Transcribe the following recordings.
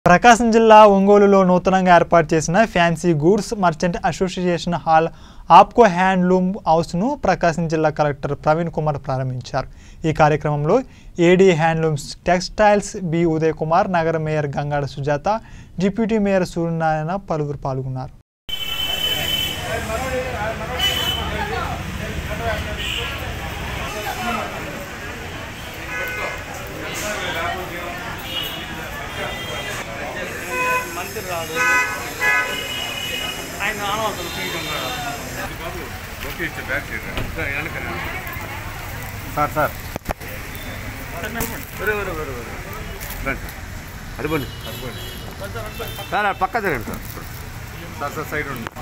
ప్రకాశం జిల్లా ఒంగోలులో నూతనంగా ఏర్పాటు చేసిన fancy goods merchant association hall APCO handloom హౌస్ను ప్రకాశం జిల్లా కలెక్టర్ ప్రవీణ్ కుమార్ ప్రారంభించారు। ఈ కార్యక్రమంలో AD handlooms textiles B Uday Kumar, నగర mayor Gangada Sujatha, deputy mayor Suryanarayana పలువురు పాల్గొన్నారు। సార్ పక్క జరగండి సార్ సార్ సైడ్ ఉండి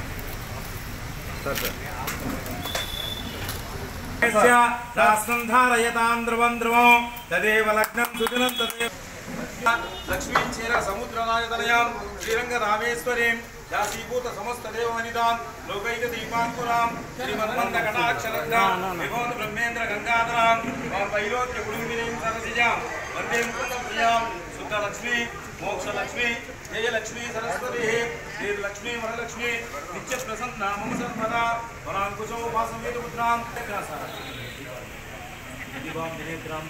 लक्ष्मी चेर समुद्रनायतनयां श्रीरंग रामेश्वरीं दासीभूत समस्त देववनितां लोकैक दीपांकुरां श्रीमन्मन्द कटाक्षरत्नां विभोध ब्रह्मेन्द्र गंगाधरां ओं वैलोक्य गुरुविनीं सरसिजां वन्दे प्रियां शुद्ध लक्ष्मी मोक्ष लक्ष्मी जय लक्ष्मी सरस्वती श्री लक्ष्मी वरलक्ष्मी नित्य प्रसन्ना मम सर्वदा वरांकुशो वासमेत पुत्रां दिवां दिनेत्रां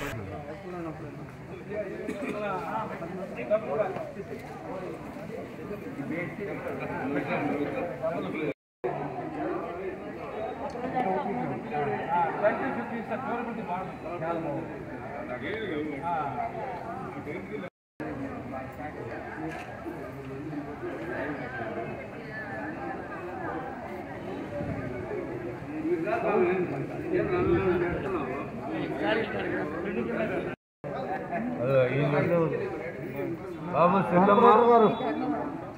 బాబు